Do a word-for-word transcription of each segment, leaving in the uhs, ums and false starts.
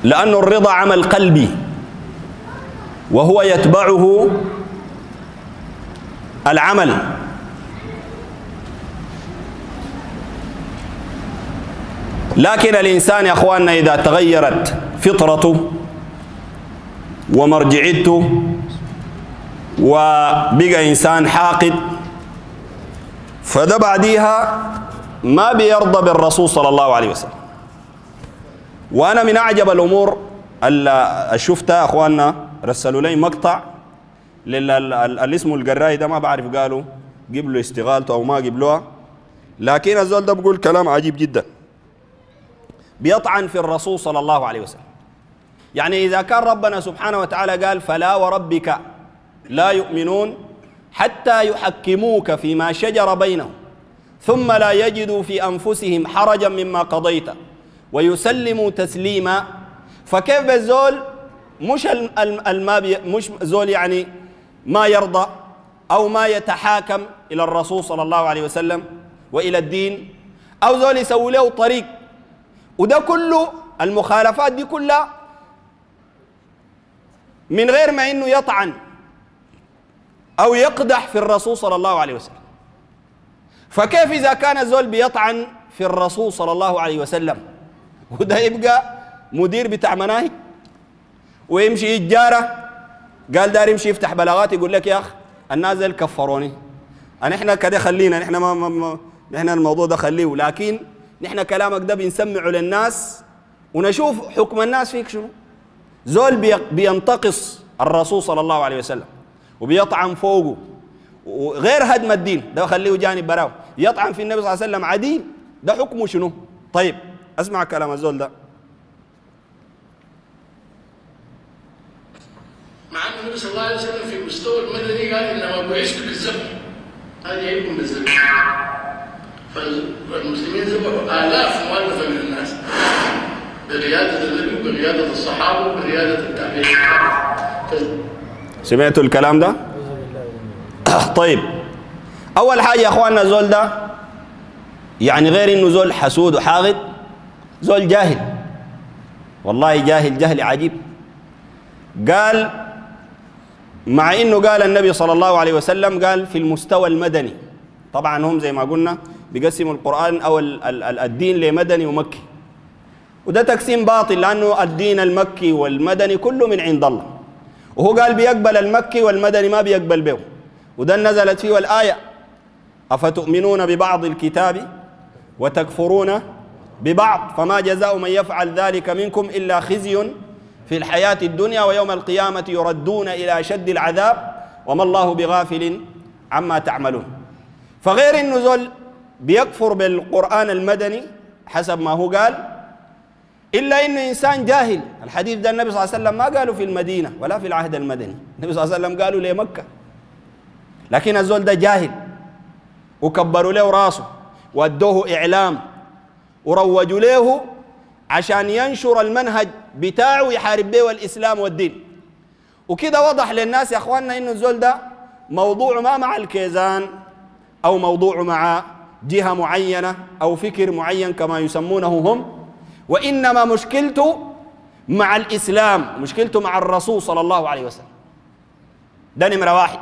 لأن الرضا عمل قلبي وهو يتبعه العمل. لكن الإنسان يا أخواننا إذا تغيرت فطرته ومرجعيته وبقى إنسان حاقد، فده بعديها ما بيرضى بالرسول صلى الله عليه وسلم. وأنا من أعجب الأمور اللي شفتها أخواننا، رسلوا لي مقطع اللي اسمه القراي ده، ما بعرف قالوا قبلوا استغالته أو ما قبلوها، لكن الزول ده بقول كلام عجيب جدا، بيطعن في الرسول صلى الله عليه وسلم. يعني إذا كان ربنا سبحانه وتعالى قال فلا وربك لا يؤمنون حتى يحكموك فيما شجر بينهم ثم لا يجدوا في أنفسهم حرجا مما قضيت ويسلموا تسليما، فكيف الزول مش المابي مش زول يعني ما يرضى أو ما يتحاكم إلى الرسول صلى الله عليه وسلم وإلى الدين، أو زول يسوي له طريق، وده كله المخالفات دي كلها من غير ما إنه يطعن أو يقدح في الرسول صلى الله عليه وسلم. فكيف إذا كان الزول بيطعن في الرسول صلى الله عليه وسلم وده يبقى مدير بتاع مناهج ويمشي يتجارة، قال دار يمشي يفتح بلاغات يقول لك يا أخ الناس دول كفروني، أنا إحنا كده خلينا نحن ما, ما, ما نحن الموضوع ده خليه، لكن نحن كلامك ده بنسمعه للناس ونشوف حكم الناس فيك شنو. زول بينتقص الرسول صلى الله عليه وسلم وبيطعن فوقه وغير هدم الدين، ده خليه جانب براو، يطعن في النبي صلى الله عليه وسلم عديل، ده حكمه شنو؟ طيب اسمع كلام الزول ده. مع ان النبي صلى الله عليه وسلم في مستوى المدني قال انما بعثت بالذبح، هذا يكون بالذبح، فالمسلمين ذبحوا آلاف مؤلفة من الناس بريادة النبي وبريادة الصحابة وبريادة التابعين. سمعتوا الكلام ده؟ طيب أول حاجة يا أخواننا الزول ده يعني غير إنه زول حسود وحاقد، زول جاهل، والله جاهل جهل عجيب. قال مع إنه قال النبي صلى الله عليه وسلم قال في المستوى المدني، طبعا هم زي ما قلنا بيقسموا القرآن أو الدين لمدني ومكي، وده تقسيم باطل لأنه الدين المكي والمدني كله من عند الله، وهو قال بيقبل المكي والمدني ما بيقبل به، وده نزلت فيه الآية أفتؤمنون ببعض الكتاب وتكفرون ببعض فما جزاء من يفعل ذلك منكم إلا خزي في الحياة الدنيا ويوم القيامة يردون إلى أشد العذاب وما الله بغافل عما تعملون. فغير إنه زول بيكفر بالقرآن المدني حسب ما هو قال، إلا إنه إنسان جاهل. الحديث ده النبي صلى الله عليه وسلم ما قالوا في المدينة ولا في العهد المدني، النبي صلى الله عليه وسلم قالوا لمكة، لكن الزول ده جاهل وكبروا له راسه وادوه إعلام وروجوا له عشان ينشر المنهج بتاعه يحارب به الإسلام والدين، وكده وضح للناس يا أخواننا إنه الزول ده موضوعه ما مع الكيزان أو موضوعه مع جهة معينة أو فكر معين كما يسمونه هم، وإنما مشكلته مع الإسلام، مشكلته مع الرسول صلى الله عليه وسلم. ده نمرة واحد.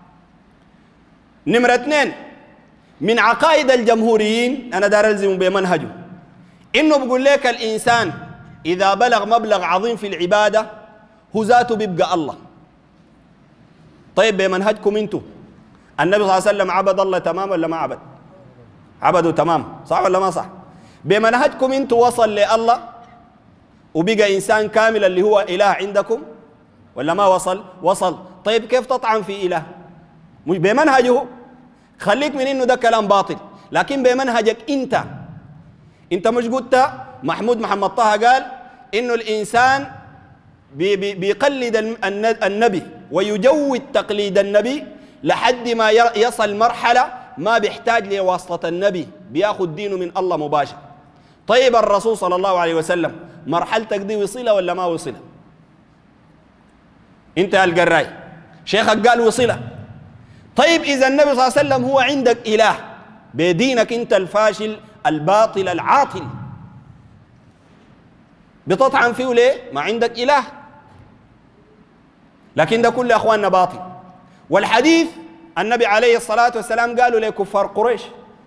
نمرة اثنين، من عقائد الجمهوريين أنا دار ألزم بمنهجه إنه بيقول لك الإنسان إذا بلغ مبلغ عظيم في العبادة هو ذاته بيبقى الله. طيب بمنهجكم انتم النبي صلى الله عليه وسلم عبد الله تمام ولا ما عبد؟ عبده تمام، صح ولا ما صح؟ بمنهجكم انتم وصل لله وبقى إنسان كامل اللي هو إله عندكم ولا ما وصل؟ وصل. طيب كيف تطعن في إله؟ مش بمنهجه، خليك من إنه ده كلام باطل، لكن بمنهجك أنت. أنت مش قلت محمود محمد طه قال إنه الإنسان بي بي بيقلد النبي ويجود تقليد النبي لحد ما يصل مرحلة ما بيحتاج لواسطة النبي، بياخد دينه من الله مباشر. طيب الرسول صلى الله عليه وسلم مرحلتك دي وصلة ولا ما وصلة؟ انت يا القراي شيخك قال وصلة. طيب إذا النبي صلى الله عليه وسلم هو عندك إله بدينك انت الفاشل الباطل العاطل، بتطعن فيه ليه؟ ما عندك إله. لكن ده كله يا أخواننا باطل. والحديث النبي عليه الصلاة والسلام قالوا لكفار قريش،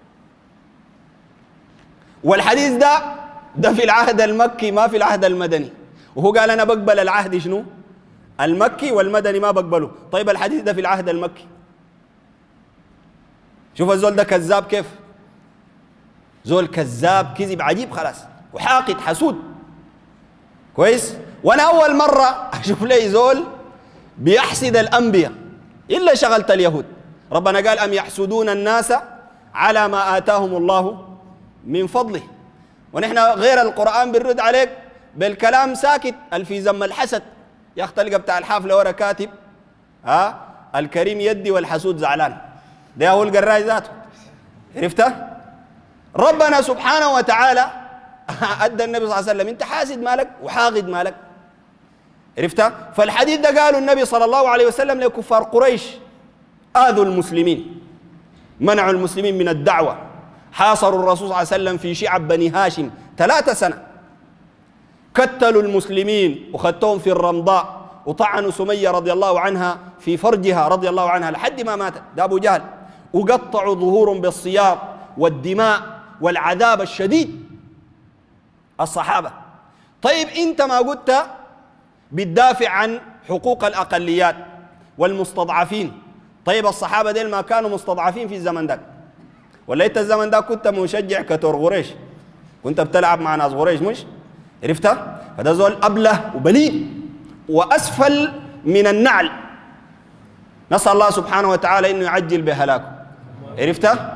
والحديث ده ده في العهد المكي ما في العهد المدني، وهو قال أنا بقبل العهد شنو؟ المكي، والمدني ما بقبله. طيب الحديث ده في العهد المكي. شوف الزول ده كذاب كيف، زول كذاب كذب عجيب خلاص، وحاقد حسود كويس. وانا اول مره اشوف لي زول بيحسد الانبياء الا شغلت اليهود. ربنا قال ام يحسدون الناس على ما اتاهم الله من فضله، ونحن غير القران بنرد عليك بالكلام ساكت. الفي ذم الحسد يا اخي، تلقى بتاع الحافله ورا كاتب ها الكريم يدي والحسود زعلان، ده هو القراي ذاته. عرفته؟ ربنا سبحانه وتعالى ادى النبي صلى الله عليه وسلم انت حاسد مالك وحاقد مالك. عرفته؟ فالحديث ده قالوا النبي صلى الله عليه وسلم لكفار قريش آذوا المسلمين، منعوا المسلمين من الدعوة، حاصروا الرسول صلى الله عليه وسلم في شعب بني هاشم ثلاثة سنة، كتلوا المسلمين وخدتهم في الرمضاء، وطعنوا سمية رضي الله عنها في فرجها رضي الله عنها لحد ما ماتت، ده أبو جهل، وقطعوا ظهورهم بالسياط والدماء والعذاب الشديد الصحابة. طيب انت ما قلت بتدافع عن حقوق الأقليات والمستضعفين، طيب الصحابة ديل ما كانوا مستضعفين في الزمن ده؟ ولا انت الزمن ده كنت مشجع كتور قريش، كنت بتلعب مع ناس قريش مش؟ عرفتها؟ فده زول أبله وبليد وأسفل من النعل، نسأل الله سبحانه وتعالى إنه يعجل بهلاكه. عرفتها؟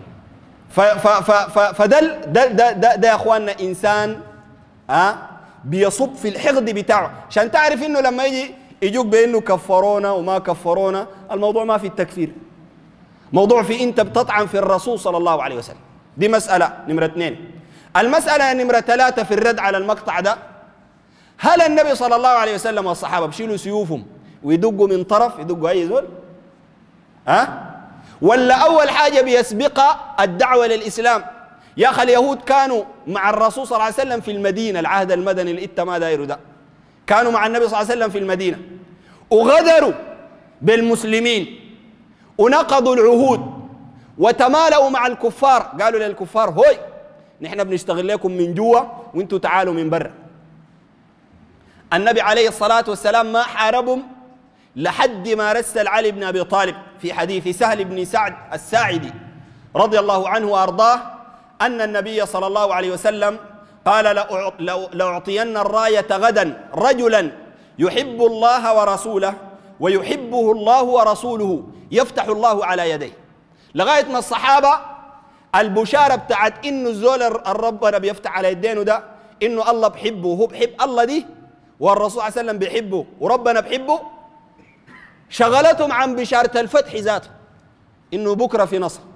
فده ده ده ده ده يا اخواننا انسان ها أه بيصب في الحقد بتاعه، عشان تعرف انه لما يجي يجوك بانه كفرونا وما كفرونا، الموضوع ما في التكفير، موضوع في انت بتطعن في الرسول صلى الله عليه وسلم. دي مسألة نمرة اثنين. المسألة نمرة ثلاثة في الرد على المقطع ده، هل النبي صلى الله عليه وسلم والصحابة بيشيلوا سيوفهم ويدقوا من طرف، يدقوا اي زول؟ ها؟ أه؟ ولا أول حاجة بيسبق الدعوة للإسلام؟ يا أخي اليهود كانوا مع الرسول صلى الله عليه وسلم في المدينة، العهد المدني اللي إنت ما دايره ده، كانوا مع النبي صلى الله عليه وسلم في المدينة، وغدروا بالمسلمين ونقضوا العهود وتمالؤوا مع الكفار، قالوا للكفار هوي نحن بنشتغل لكم من جوا وانتوا تعالوا من برا. النبي عليه الصلاة والسلام ما حاربهم لحد ما رسل علي بن أبي طالب في حديث سهل بن سعد الساعدي رضي الله عنه وأرضاه أن النبي صلى الله عليه وسلم قال لأعطين الراية غدا رجلا يحب الله ورسوله ويحبه الله ورسوله يفتح الله على يديه. لغاية ما الصحابة البشارة بتاعت إنه الزول الرب بيفتح على يدينه ده إنه الله بحبه وهو بحب الله دي، والرسول صلى الله عليه وسلم بيحبه وربنا بحبه، شغلتهم عن بشارة الفتح ذاته إنه بكرة في نصر.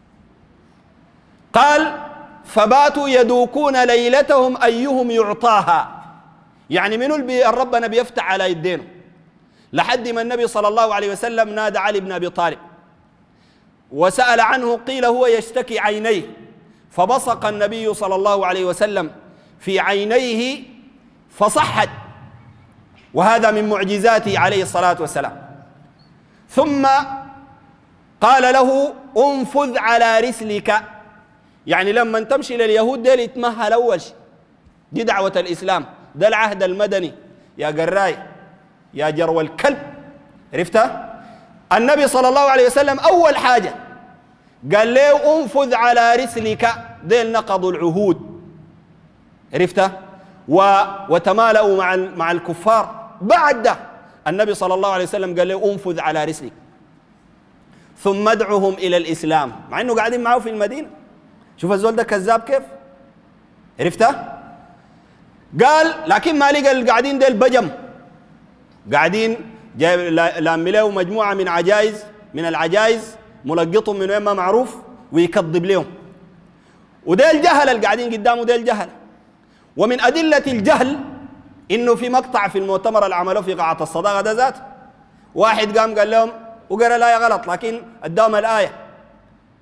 قال فباتوا يدوكون ليلتهم أيهم يعطاها، يعني منو اللي ربنا بيفتح على يدينه، لحد ما النبي صلى الله عليه وسلم نادى علي بن أبي طالب وسأل عنه، قيل هو يشتكي عينيه، فبصق النبي صلى الله عليه وسلم في عينيه فصحت، وهذا من معجزاته عليه الصلاة والسلام. ثم قال له انفذ على رسلك، يعني لما تمشي لليهود ديل يتمهل أول شيء، دي دعوة الإسلام، ده العهد المدني يا قراي يا جرو الكلب. عرفتها؟ النبي صلى الله عليه وسلم أول حاجة قال له انفذ على رسلك، ديل نقضوا العهود. عرفتها؟ وتمالؤوا مع مع الكفار. بعد ده النبي صلى الله عليه وسلم قال له انفذ على رسلك ثم ادعهم إلى الإسلام، مع إنه قاعدين معه في المدينة. شوف الزول ده كذاب كيف. عرفتها؟ قال لكن ما لقى القاعدين ديل بجم، قاعدين جايب لام له مجموعة من عجائز من العجائز ملقطهم من وين ما معروف ويكذب لهم، وديل جهل القاعدين قدامه ديل جهل. ومن أدلة الجهل إنه في مقطع في المؤتمر اللي عملوه في قاعة الصداقة ده ذات، واحد قام قال لهم وقرأ الآية غلط، لكن اداهم الآية.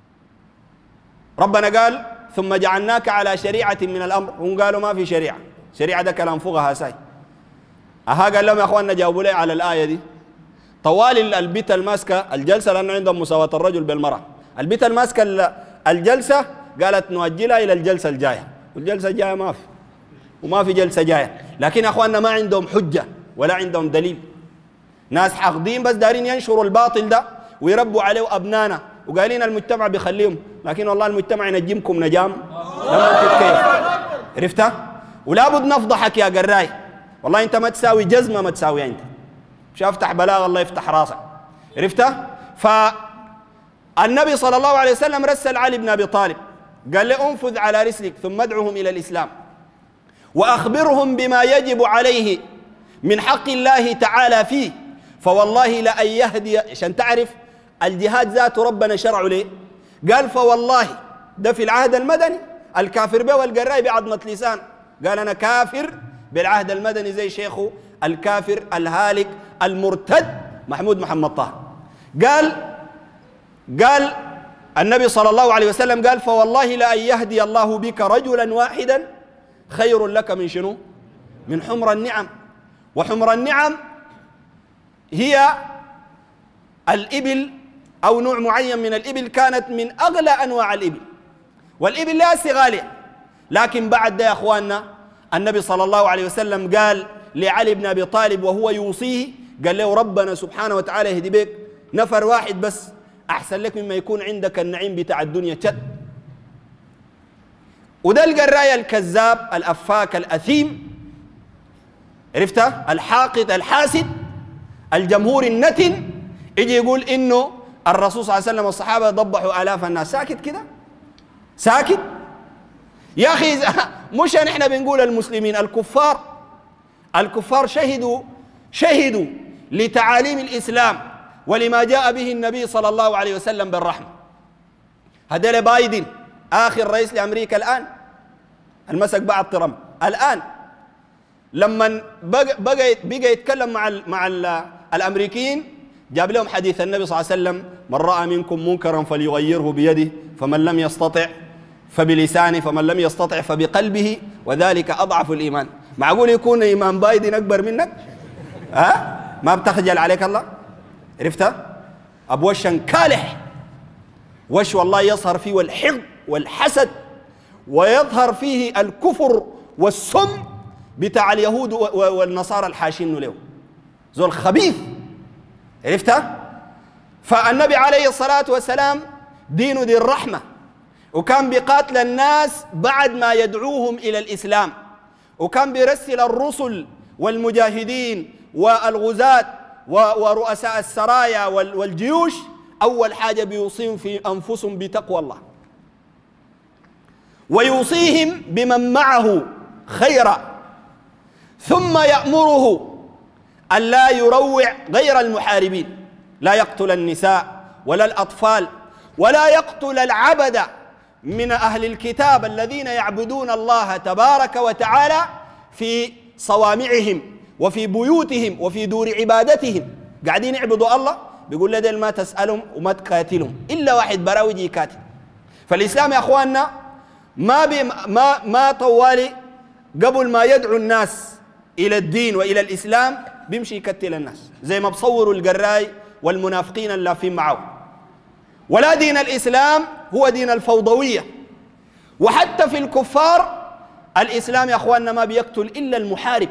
ربنا قال ثم جعلناك على شريعة من الأمر، هم قالوا ما في شريعة، شريعة ده كلام فقهاء ساي. أها قال لهم يا أخواننا جاوبوا لي على الآية دي. طوال البيت الماسكة الجلسة لأنه عندهم مساواة الرجل بالمرأة. البيت الماسكة الجلسة قالت نؤجلها إلى الجلسة الجاية، والجلسة الجاية ما في، وما في جلسة جاية. لكن أخواننا ما عندهم حجة ولا عندهم دليل. ناس حاقدين بس دارين ينشروا الباطل ده ويربوا عليه أبنانا وقالين المجتمع بيخليهم، لكن والله المجتمع ينجمكم نجام لما كيف. عرفتها؟ ولا بد نفضحك يا قراي. والله أنت ما تساوي جزمة، ما تساوي أنت. مش أفتح بلاغ الله يفتح راسك. عرفتها؟ فالنبي صلى الله عليه وسلم رسل علي بن أبي طالب قال له انفذ على رسلك ثم ادعهم إلى الإسلام وأخبرهم بما يجب عليه من حق الله تعالى فيه، فوالله لأن يهدي. عشان تعرف الجهاد ذاته ربنا شرعه ليه؟ قال فوالله ده في العهد المدني. الكافر به والقراي بعظمة لسان قال أنا كافر بالعهد المدني زي شيخه الكافر الهالك المرتد محمود محمد طه. قال قال النبي صلى الله عليه وسلم قال فوالله لأن يهدي الله بك رجلا واحدا خير لك من شنو؟ من حمر النعم. وحمر النعم هي الإبل أو نوع معين من الإبل كانت من أغلى أنواع الإبل، والإبل لا غالية. لكن بعد ده يا أخواننا النبي صلى الله عليه وسلم قال لعلي بن أبي طالب وهو يوصيه قال له ربنا سبحانه وتعالى يهدي بك نفر واحد بس أحسن لك مما يكون عندك النعيم بتاع الدنيا شد. وده القراية الكذاب الأفاك الأثيم، عرفتها؟ الحاقد الحاسد الجمهور النتن يجي يقول إنه الرسول صلى الله عليه وسلم والصحابة ضبحوا آلاف الناس. ساكت كده؟ ساكت؟ يا أخي مش نحن بنقول المسلمين، الكفار الكفار شهدوا شهدوا لتعاليم الإسلام ولما جاء به النبي صلى الله عليه وسلم بالرحمة. هذا بايدن آخر رئيس لأمريكا الآن المسك بعد ترامب الآن لما بقى بقى, بقى يتكلم مع ال مع ال الأمريكيين جاب لهم حديث النبي صلى الله عليه وسلم من رأى منكم منكرا فليغيره بيده فمن لم يستطع فبلسانه فمن لم يستطع فبقلبه وذلك أضعف الإيمان. معقول يكون إيمان بايدن أكبر منك؟ ها؟ أه؟ ما بتخجل عليك الله؟ عرفتها؟ أبو وش كالح، وش والله يظهر فيه والحقد والحسد ويظهر فيه الكفر والسم بتاع اليهود والنصارى الحاشين له، زول خبيث. عرفتها؟ فالنبي عليه الصلاة والسلام دينه دين الرحمة، وكان بيقاتل الناس بعد ما يدعوهم إلى الإسلام، وكان بيرسل الرسل والمجاهدين والغزاة ورؤساء السرايا والجيوش أول حاجة بيوصيهم في أنفسهم بتقوى الله، ويوصيهم بمن معه خيرا، ثم يأمره أن لا يروع غير المحاربين، لا يقتل النساء ولا الأطفال ولا يقتل العبد من أهل الكتاب الذين يعبدون الله تبارك وتعالى في صوامعهم وفي بيوتهم وفي دور عبادتهم، قاعدين يعبدوا الله. بيقول لديل ما تسألهم وما تقاتلهم إلا واحد براوي يقاتل. فالإسلام يا أخواننا ما بي ما ما طوالي قبل ما يدعو الناس إلى الدين وإلى الإسلام بيمشي يقتل الناس زي ما بصوروا القراي والمنافقين اللافين معه. ولا دين الإسلام هو دين الفوضوية، وحتى في الكفار الإسلام يا أخواننا ما بيقتل إلا المحارب.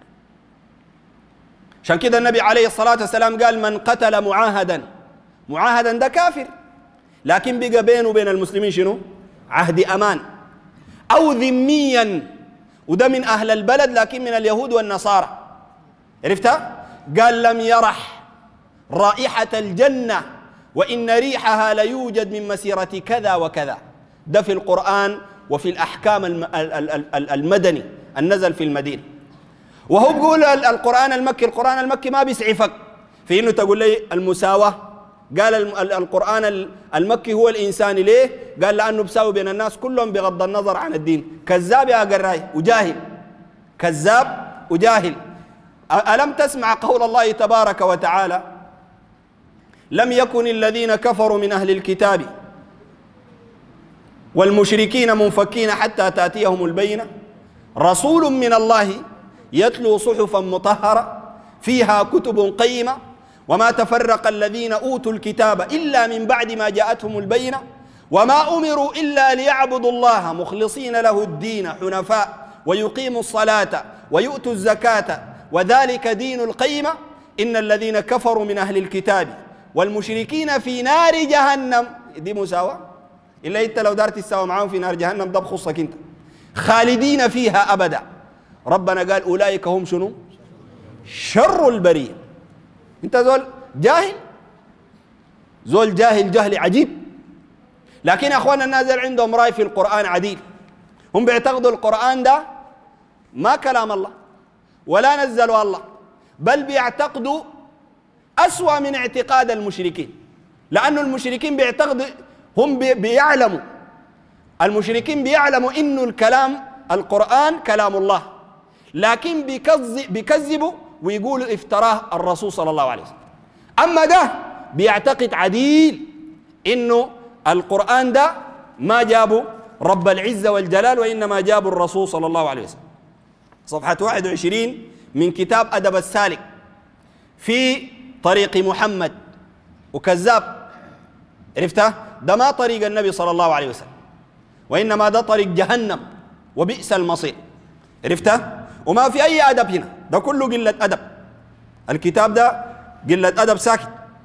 عشان كده النبي عليه الصلاة والسلام قال من قتل معاهدا، معاهدا ده كافر لكن بقى بينه وبين المسلمين شنو؟ عهد أمان، أو ذميا وده من أهل البلد لكن من اليهود والنصارى. عرفتها؟ قال لم يرح رائحة الجنة وإن ريحها ليوجد من مسيرة كذا وكذا. ده في القرآن وفي الأحكام المدني النزل في المدينة. وهو بيقول القرآن المكي، القرآن المكي ما بيسعفك في إنه تقول لي المساواة. قال القرآن المكي هو الإنسان ليه؟ قال لأنه بيساوي بين الناس كلهم بغض النظر عن الدين. كذاب يا قراي وجاهل، كذاب وجاهل. ألم تسمع قول الله تبارك وتعالى لم يكن الذين كفروا من أهل الكتاب والمشركين منفكين حتى تأتيهم البينة رسول من الله يتلو صحفا مطهرة فيها كتب قيمة وما تفرق الذين أوتوا الكتاب إلا من بعد ما جاءتهم البينة وما أمروا إلا ليعبدوا الله مخلصين له الدين حنفاء ويقيموا الصلاة ويؤتوا الزكاة وذلك دين القيمة إن الذين كفروا من أهل الكتاب والمشركين في نار جهنم دي مساواة إلا أنت لو دارت تساوى معهم في نار جهنم ده بخصك أنت خالدين فيها أبدا. ربنا قال أولئك هم شنو؟ شر البرية. أنت زول جاهل، زول جاهل جهل عجيب. لكن أخوانا الناس عندهم رأي في القرآن عديل، هم بيعتقدوا القرآن ده ما كلام الله ولا نزلوا الله، بل بيعتقدوا أسوأ من اعتقاد المشركين، لأن المشركين بيعتقدوا هم بيعلموا المشركين بيعلموا إنه الكلام القرآن كلام الله، لكن بيكذبوا ويقولوا افتراه الرسول صلى الله عليه وسلم. أما ده بيعتقد عديل إنه القرآن ده ما جابوا رب العزة والجلال وإنما جابوا الرسول صلى الله عليه وسلم. صفحة واحد وعشرين من كتاب أدب السالك في طريق محمد، وكذاب عرفتها؟ ده ما طريق النبي صلى الله عليه وسلم، وإنما ده طريق جهنم وبئس المصير. عرفتها؟ وما في أي أدب هنا، ده كله قلة أدب. الكتاب ده قلة أدب ساكت.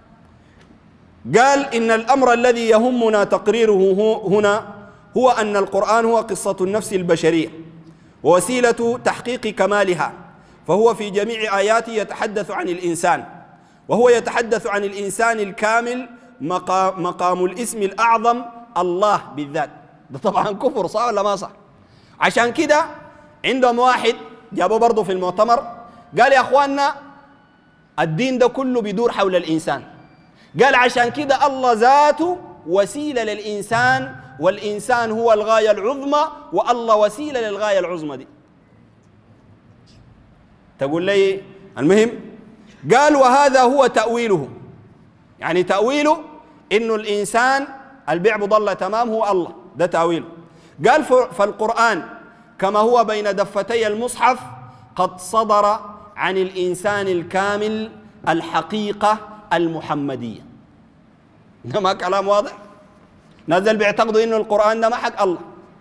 قال إن الأمر الذي يهمنا تقريره هنا هو أن القرآن هو قصة النفس البشرية ووسيلة تحقيق كمالها، فهو في جميع آياته يتحدث عن الإنسان، وهو يتحدث عن الإنسان الكامل مقام, مقام الاسم الأعظم الله بالذات. ده طبعا كفر، صح ولا ما صح؟ عشان كده عندهم واحد جابوه برضه في المؤتمر قال يا أخواننا الدين ده كله بيدور حول الإنسان. قال عشان كده الله ذاته وسيلة للإنسان، والإنسان هو الغاية العظمى، والله وسيلة للغاية العظمى دي. تقول لي المهم قال وهذا هو تأويله، يعني تأويله إنه الإنسان اللي بيعبد الله تمام هو الله، ده تأويله. قال فالقرآن كما هو بين دفتي المصحف قد صدر عن الإنسان الكامل الحقيقة المحمدية. ده ما كلام واضح؟ نزل بيعتقدوا إنه القرآن ده ما حق الله،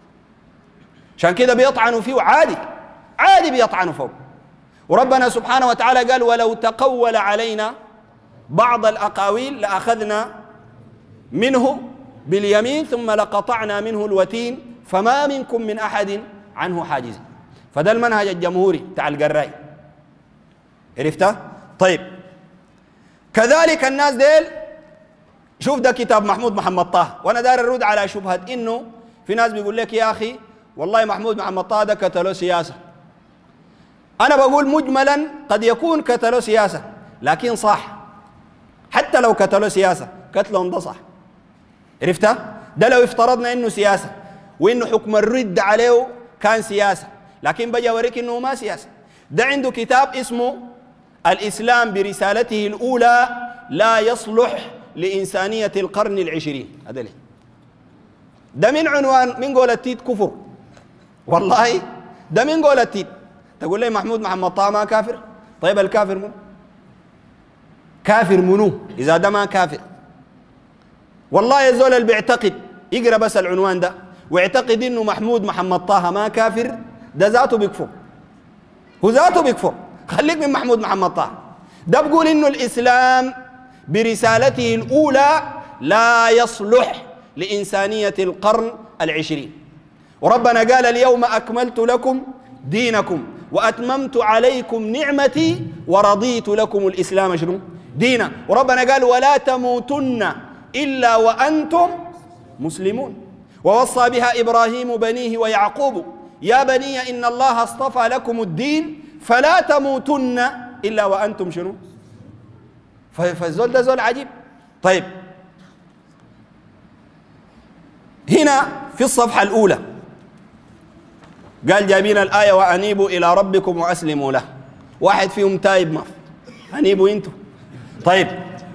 عشان كده بيطعنوا فيه عادي عادي بيطعنوا فوق. وربنا سبحانه وتعالى قال ولو تقول علينا بعض الأقاويل لأخذنا منه باليمين ثم لقطعنا منه الوتين فما منكم من أحد عنه حاجز. فده المنهج الجمهوري بتاع القراي. عرفته؟ طيب كذلك الناس ديل، شوف ده كتاب محمود محمد طه، وانا داير الرد على شبهة انه في ناس بيقول لك يا اخي والله محمود محمد طه ده كتله سياسة. انا بقول مجملا قد يكون كتله سياسة، لكن صح حتى لو كتله سياسة قتلهم ده صح. عرفته؟ ده لو افترضنا انه سياسة وانه حكم الرد عليه كان سياسة، لكن بجي اوريك انه ما سياسة. ده عنده كتاب اسمه الإسلام برسالته الأولى لا يصلح لإنسانية القرن العشرين. هذا ليه؟ ده من عنوان من قول التيت كفر، والله ده من قول التيت. تقول لي محمود محمد طه ما كافر؟ طيب الكافر منو؟ كافر منو إذا ده ما كافر؟ والله يا زول اللي بيعتقد يقرأ بس العنوان ده ويعتقد إنه محمود محمد طه ما كافر، ده ذاته بيكفر، هو ذاته بيكفر. خليك من محمود محمد طه. ده بقول إنه الإسلام برسالته الأولى لا يصلح لإنسانية القرن العشرين. وربنا قال اليوم أكملت لكم دينكم وأتممت عليكم نعمتي ورضيت لكم الإسلام شنو؟ دينا. وربنا قال ولا تموتن إلا وأنتم مسلمون. ووصى بها إبراهيم بنيه ويعقوب يا بني إن الله اصطفى لكم الدين فلا تموتن إلا وأنتم شنو؟ فالزول ده زول عجيب. طيب هنا في الصفحة الأولى قال جايبين الآية وأنيبوا إلى ربكم وأسلموا له. واحد فيهم تايب ما أنيبوا أنتوا. طيب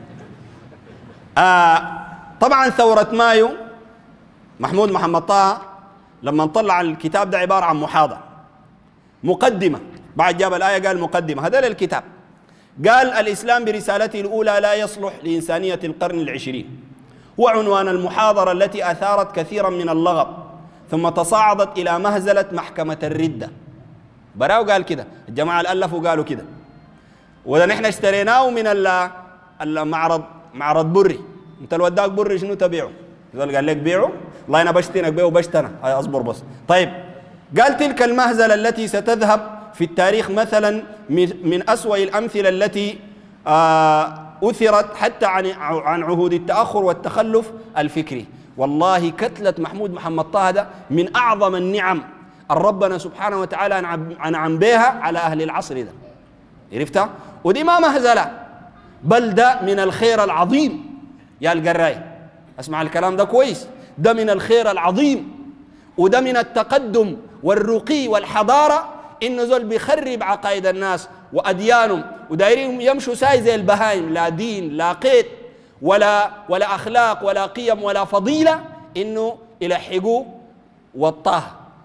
آه طبعا ثورة مايو محمود محمد طه لما طلع الكتاب ده عبارة عن محاضرة، مقدمة، بعد جاب الآية قال مقدمة، هذا الكتاب قال الإسلام برسالته الأولى لا يصلح لإنسانية القرن العشرين، هو عنوان المحاضرة التي أثارت كثيرا من اللغط ثم تصاعدت إلى مهزلة محكمة الردة. براو قال كده، الجماعة الألفوا قالوا كده، وده نحن اشتريناه من المعرض، معرض بري. انت الوداك بري شنو تبيعه؟ قال لك بيعه، والله انا بشتنك بيعه بشتنا، هاي اصبر بس. طيب قال تلك المهزلة التي ستذهب في التاريخ مثلا من أسوأ الأمثلة التي آه أثرت حتى عن عن عهود التأخر والتخلف الفكري. والله كتلة محمود محمد طه ده من أعظم النعم ربنا سبحانه وتعالى أنعم بها على أهل العصر ده. عرفتها؟ ودي ما مهزلة، بل ده من الخير العظيم يا القراي، اسمع الكلام ده كويس، ده من الخير العظيم وده من التقدم والرقي والحضارة، إنه زول بيخرب عقائد الناس وأديانهم ودايرين يمشوا ساي زي البهايم، لا دين لا قيد ولا ولا أخلاق ولا قيم ولا فضيلة، إنه يلحقوا والطه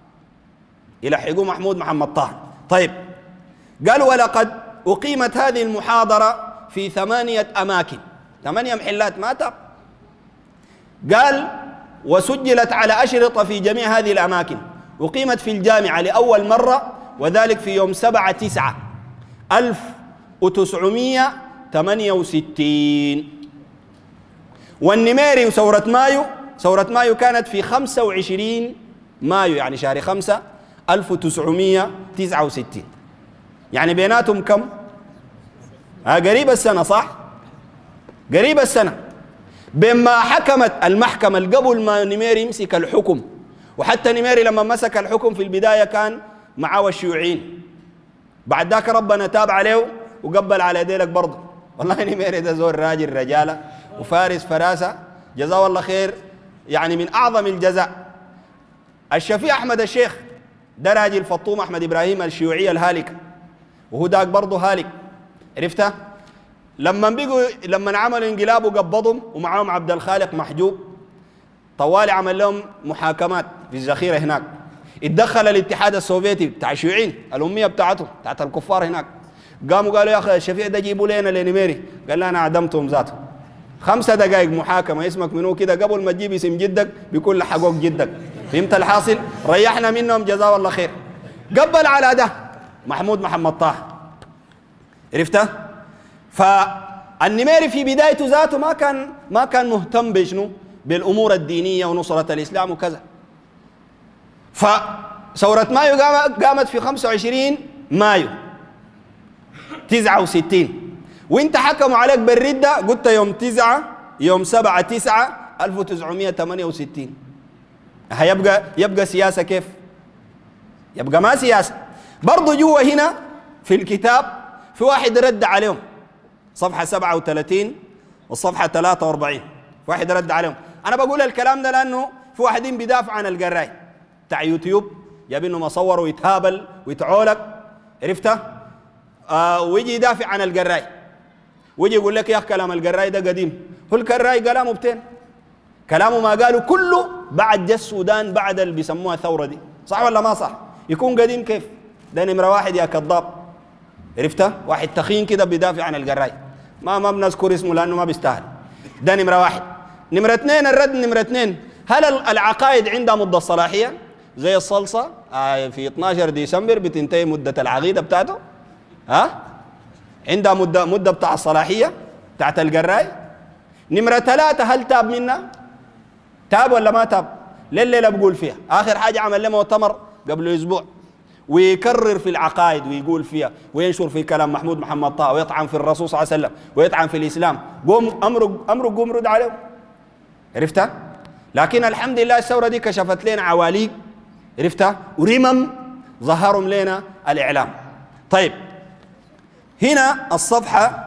يلحقوا محمود محمد طه. طيب قال ولقد أقيمت هذه المحاضرة في ثمانية أماكن، ثمانية محلات ما تاب. قال وسجلت على أشرطة في جميع هذه الأماكن، أقيمت في الجامعة لأول مرة وذلك في يوم سبعة تسعة ألف وتسعمية ثمانية وستين، والنميري وثورة مايو، ثورة مايو كانت في خمسة وعشرين مايو يعني شهر خمسة ألف وتسعمية تسعة وستين، يعني بيناتهم كم؟ ها قريب السنة صح؟ قريب السنة، بما حكمت المحكمة قبل ما نميري يمسك الحكم. وحتى نميري لما مسك الحكم في البداية كان معاه الشيوعيين، بعد ذاك ربنا تاب عليه وقبل على ديلك برضه. والله نميري ده زول راجل رجالة وفارس فراسة، جزاه الله خير، يعني من أعظم الجزاء. الشفيع أحمد الشيخ ده راجل فطوم أحمد إبراهيم الشيوعية الهالكة، وهو داك برضه هالك. عرفته؟ لما بيجوا لما عملوا انقلاب وقبضهم ومعاهم عبد الخالق محجوب، طوالي عمل لهم محاكمات في الذخيره هناك. اتدخل الاتحاد السوفيتي بتاع الشيوعيين، الاميه بتاعته بتاعت الكفار هناك، قاموا قالوا يا اخي الشفيع ده جيبوا لنا لنميري، قال لا انا اعدمتهم ذاته. خمسة دقائق محاكمه، اسمك منو كده، قبل ما تجيب اسم جدك بيكون لحقوك جدك. فهمت الحاصل؟ ريحنا منهم جزاه الله خير. قبل على ده محمود محمد طه. عرفته؟ فالنميري في بدايته ذاته ما كان ما كان مهتم بشنو؟ بالامور الدينيه ونصره الاسلام وكذا. فثوره مايو قامت في خمسة وعشرين مايو تسعة وستين، وانت حكموا عليك بالرده قلت يوم تسعة يوم سبعة تسعة ألف وتسعمية ثمانية وستين. هيبقى يبقى سياسه كيف؟ يبقى ما سياسه. برضه جوا هنا في الكتاب في واحد رد عليهم، صفحة سبعة وثلاثين والصفحة ثلاثة وأربعين، في واحد رد عليهم. أنا بقول الكلام ده لأنه في واحدين بيدافع عن القراي بتاع يوتيوب، جايبينه مصور ويتهابل ويتعولك. عرفته؟ آه ويجي يدافع عن القراي، ويجي يقول لك يا أخي كلام القراي ده قديم. هو القراي كلامه بتين، كلامه ما قالوا كله بعد جس السودان، بعد اللي بيسموها الثورة دي، صح ولا ما صح؟ يكون قديم كيف؟ ده نمرة واحد يا كذاب. عرفته؟ واحد تخين كده بيدافع عن القراي، ما ما بنذكر اسمه لانه ما بيستاهل. ده نمره واحد. نمره اثنين الرد، نمره اثنين، هل العقائد عندها مده صلاحيه؟ زي الصلصه آه في اثناشر ديسمبر بتنتهي مده العقيده بتاعته؟ ها؟ عندها مده مده بتاع الصلاحيه بتاعت القراي؟ نمره ثلاثه هل تاب منا؟ تاب ولا ما تاب؟ لليله بقول فيها. اخر حاجه عمل له مؤتمر قبل اسبوع ويكرر في العقائد ويقول فيها وينشر في كلام محمود محمد طه ويطعن في الرسول صلى الله عليه وسلم ويطعن في الاسلام. قوم امره امره قوم رد عليه. عرفتها؟ لكن الحمد لله الثوره دي كشفت لنا عواليق، عرفتها؟ ورمم ظهرهم لنا الاعلام. طيب هنا الصفحه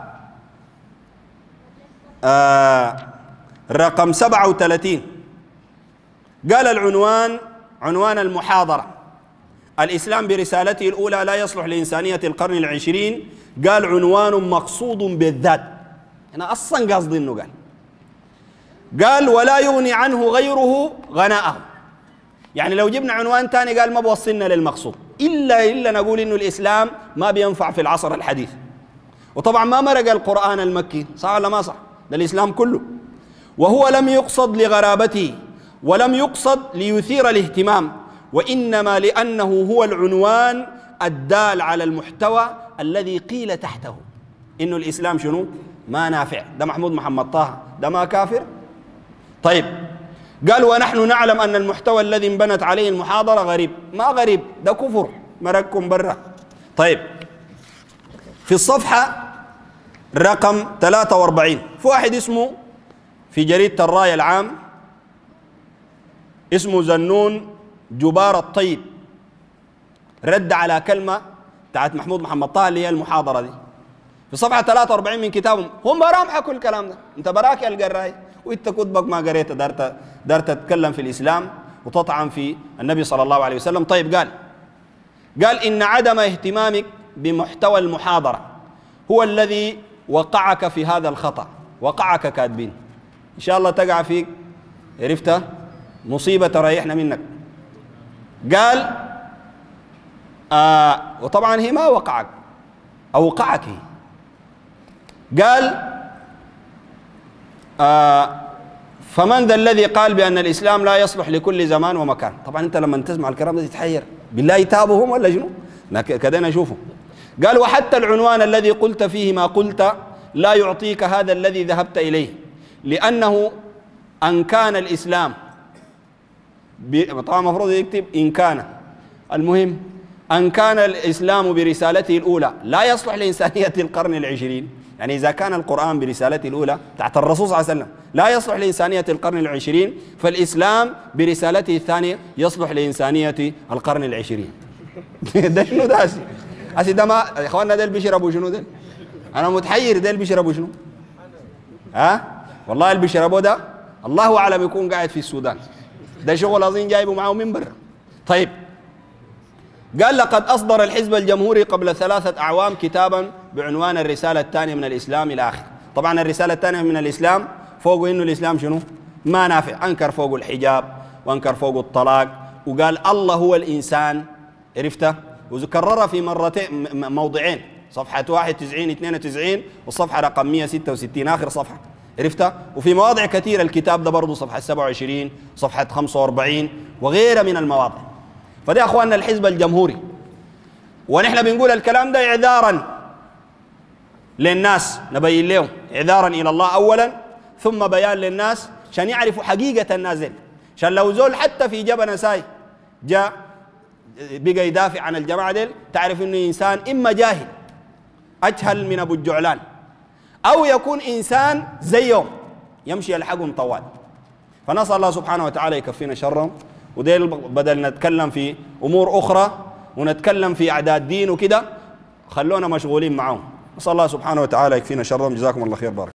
آه رقم سبعة وثلاثين، قال العنوان، عنوان المحاضره الإسلام برسالته الأولى لا يصلح لإنسانية القرن العشرين، قال عنوان مقصود بالذات. أنا أصلا قصدي إنه قال قال ولا يغني عنه غيره غناءه، يعني لو جبنا عنوان ثاني قال ما بوصلنا للمقصود. إلا إلا نقول إنه الإسلام ما بينفع في العصر الحديث. وطبعا ما مرق القرآن المكي، صح ولا ما صح؟ ده الإسلام كله. وهو لم يقصد لغرابته ولم يقصد ليثير الاهتمام، وإنما لأنه هو العنوان الدال على المحتوى الذي قيل تحته إنه الإسلام شنو؟ ما نافع. ده محمود محمد طه ده ما كافر؟ طيب قال ونحن نعلم أن المحتوى الذي انبنت عليه المحاضرة غريب. ما غريب، ده كفر، مرقكم برا. طيب في الصفحة رقم ثلاثة وأربعين في واحد اسمه في جريدة الراية العام اسمه زنون جبار الطيب، رد على كلمة بتاعت محمود محمد طه اللي هي المحاضرة دي في صفحة ثلاثة وأربعين من كتابهم. هم براهم حكوا الكلام ده، انت براك القراي وانت كتبك ما قريتها، دارت دارت تتكلم في الإسلام وتطعن في النبي صلى الله عليه وسلم. طيب قال قال إن عدم اهتمامك بمحتوى المحاضرة هو الذي وقعك في هذا الخطأ. وقعك كاتبين، إن شاء الله تقع فيك، عرفتها مصيبة تريحنا منك. قال آه وطبعا هي ما وقعك، أوقعك هي. قال آه فمن ذا الذي قال بأن الإسلام لا يصلح لكل زمان ومكان؟ طبعا أنت لما تسمع الكلام ده تتحير، بالله يتابهم ولا شنو؟ كده نشوفه. قال وحتى العنوان الذي قلت فيه ما قلت لا يعطيك هذا الذي ذهبت إليه، لأنه أن كان الإسلام طبعا المفروض يكتب إن كان، المهم أن كان الإسلام برسالته الأولى لا يصلح لإنسانية القرن العشرين. يعني إذا كان القرآن برسالته الأولى تحت الرسول صلى الله عليه وسلم لا يصلح لإنسانية القرن العشرين، فالإسلام برسالته الثانية يصلح لإنسانية القرن العشرين. ده شنو ده أسي؟ أسي ده ما يا إخواننا ده اللي بيشربوا شنو ده؟ أنا متحير، ده اللي بيشربوا شنو؟ ها؟ والله اللي بيشربوا ده الله أعلم يكون قاعد في السودان، ده شغل أظن جايبه معه من برا. طيب قال لقد أصدر الحزب الجمهوري قبل ثلاثة أعوام كتابا بعنوان الرسالة الثانية من الإسلام إلى آخره. طبعا الرسالة الثانية من الإسلام فوقه إنه الإسلام شنو؟ ما نافع. أنكر فوقه الحجاب وأنكر فوقه الطلاق، وقال الله هو الإنسان، عرفته؟ وكررها في مرتين موضعين، صفحة واحد وتسعين اثنين وتسعين والصفحة رقم مئة وستة وستين آخر صفحة، عرفتها؟ وفي مواضع كثيرة الكتاب ده برضه صفحة سبعة وعشرين صفحة خمسة وأربعين وغيرها من المواضع. فده أخواننا الحزب الجمهوري، ونحن بنقول الكلام ده إعذارا للناس، نبين لهم إعذارا إلى الله أولا، ثم بيان للناس عشان يعرفوا حقيقة النازل، عشان لو زول حتى في جبل نساي جاء بقى يدافع عن الجماعة ديل تعرف إنه إنسان إما جاهل أجهل من أبو الجعلان، أو يكون إنسان زيهم يمشي يلحقهم طوال. فنسأل الله سبحانه وتعالى يكفينا شرهم، وديل بدل نتكلم في أمور أخرى ونتكلم في أعداد دين وكده خلونا مشغولين معهم. نسأل الله سبحانه وتعالى يكفينا شرهم. جزاكم الله خير، بارك.